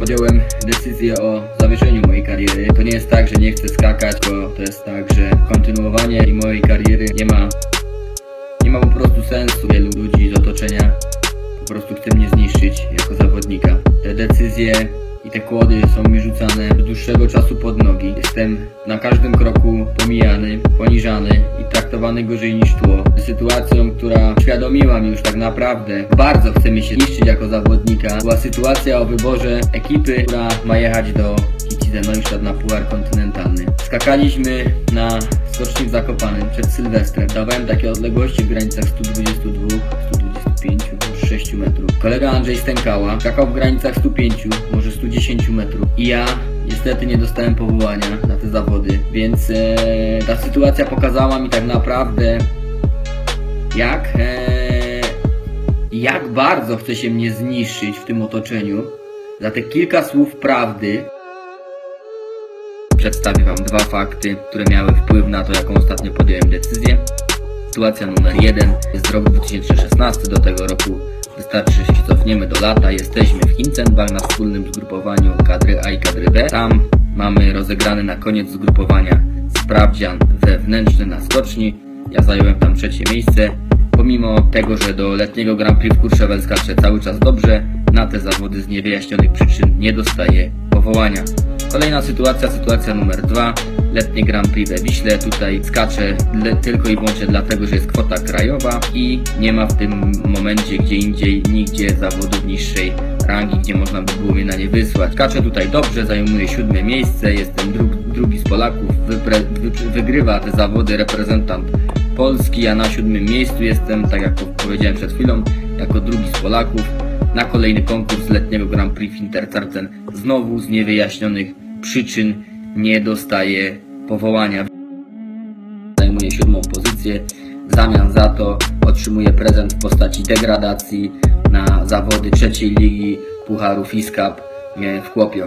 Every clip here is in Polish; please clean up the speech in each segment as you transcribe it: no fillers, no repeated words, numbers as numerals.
podjąłem decyzję o zawieszeniu mojej kariery. To nie jest tak, że nie chcę skakać, bo to jest tak, że kontynuowanie mojej kariery nie ma po prostu sensu. Wielu ludzi z otoczenia po prostu chce mnie zniszczyć jako zawodnika. Te decyzje i te kłody są mi rzucane od dłuższego czasu pod nogi. Jestem na każdym kroku pomijany, poniżany i traktowany gorzej niż tło. Sytuacją, która uświadomiła mi już tak naprawdę, bardzo chce mi się niszczyć jako zawodnika, była sytuacja o wyborze ekipy, która ma jechać do Kitize Neustadt na Puchar Kontynentalny. Skakaliśmy na skoczni w Zakopanem przed Sylwestrem. Dawałem takie odległości w granicach 122, 125, może 6 metrów. Kolega Andrzej Stękała skakał w granicach 105, może 110 metrów. I ja niestety nie dostałem powołania na te zawody, więc ta sytuacja pokazała mi tak naprawdę, jak bardzo chce się mnie zniszczyć w tym otoczeniu. Za te kilka słów prawdy przedstawię Wam dwa fakty, które miały wpływ na to, jaką ostatnio podjąłem decyzję. Sytuacja numer 1 jest z roku 2016, do tego roku wystarczy, że się cofniemy do lata. Jesteśmy w Hinzenbach na wspólnym zgrupowaniu kadry A i kadry B. Tam mamy rozegrany na koniec zgrupowania sprawdzian wewnętrzny na skoczni. Ja zająłem tam 3. miejsce. Pomimo tego, że do letniego Grand Prix w Courchevel skaczę cały czas dobrze, na te zawody z niewyjaśnionych przyczyn nie dostaję powołania. Kolejna sytuacja numer 2. Letnie Grand Prix we Wiśle. Tutaj skaczę tylko i wyłącznie dlatego, że jest kwota krajowa i nie ma w tym momencie gdzie indziej, nigdzie zawodów niższej rangi, gdzie można by było mnie na nie wysłać. Skaczę tutaj dobrze, zajmuję 7. miejsce, jestem drugi z Polaków, wygrywa te zawody reprezentant Polski, a na 7. miejscu jestem, tak jak powiedziałem przed chwilą, jako drugi z Polaków na kolejny konkurs letniego Grand Prix w Intertarten. Znowu z niewyjaśnionych przyczyn nie dostaję powołania. Zajmuję 7. pozycję. W zamian za to otrzymuję prezent w postaci degradacji na zawody 3. ligi Pucharu FIS Cup w Kuopio.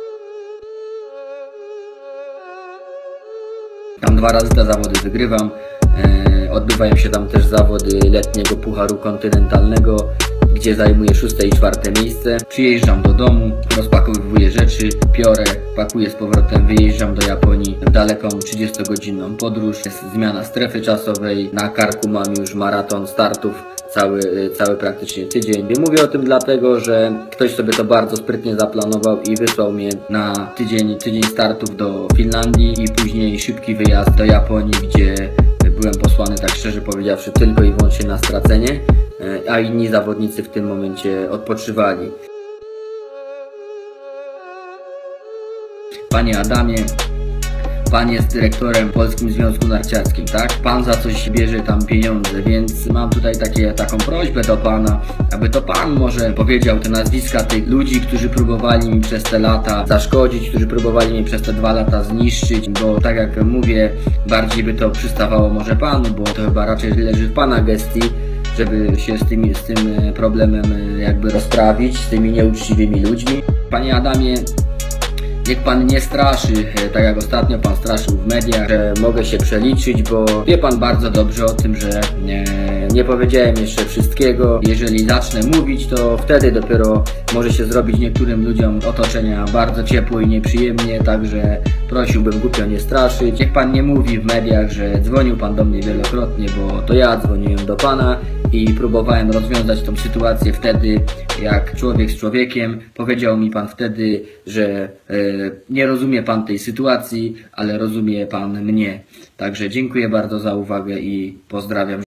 Tam 2 razy te zawody wygrywam. Odbywają się tam też zawody letniego Pucharu Kontynentalnego, gdzie zajmuję 6. i 4. miejsce. Przyjeżdżam do domu, rozpakowuję rzeczy, piorę, pakuję z powrotem, wyjeżdżam do Japonii w daleką 30-godzinną podróż. Jest zmiana strefy czasowej, na karku mam już maraton startów, cały praktycznie tydzień. Mówię o tym dlatego, że ktoś sobie to bardzo sprytnie zaplanował i wysłał mnie na tydzień startów do Finlandii i później szybki wyjazd do Japonii, gdzie byłem posłany, tak szczerze powiedziawszy, tylko i wyłącznie na stracenie, a inni zawodnicy w tym momencie odpoczywali. Panie Adamie, Pan jest dyrektorem w Polskim Związku Narciarskim, tak? Pan za coś bierze tam pieniądze, więc mam tutaj taką prośbę do Pana, aby to Pan może powiedział te nazwiska tych ludzi, którzy próbowali mi przez te lata zaszkodzić, którzy próbowali mnie przez te 2 lata zniszczyć, bo tak jak mówię, bardziej by to przystawało może Panu, bo to chyba raczej leży w Pana gestii, żeby się z tym problemem jakby rozprawić, z tymi nieuczciwymi ludźmi. Panie Adamie, niech Pan nie straszy, tak jak ostatnio Pan straszył w mediach, że mogę się przeliczyć, bo wie Pan bardzo dobrze o tym, że nie powiedziałem jeszcze wszystkiego. Jeżeli zacznę mówić, to wtedy dopiero może się zrobić niektórym ludziom otoczenia bardzo ciepło i nieprzyjemnie, także prosiłbym głupio nie straszyć. Niech Pan nie mówi w mediach, że dzwonił Pan do mnie wielokrotnie, bo to ja dzwoniłem do Pana i próbowałem rozwiązać tą sytuację wtedy, jak człowiek z człowiekiem. Powiedział mi Pan wtedy, że nie rozumie Pan tej sytuacji, ale rozumie Pan mnie. Także dziękuję bardzo za uwagę i pozdrawiam.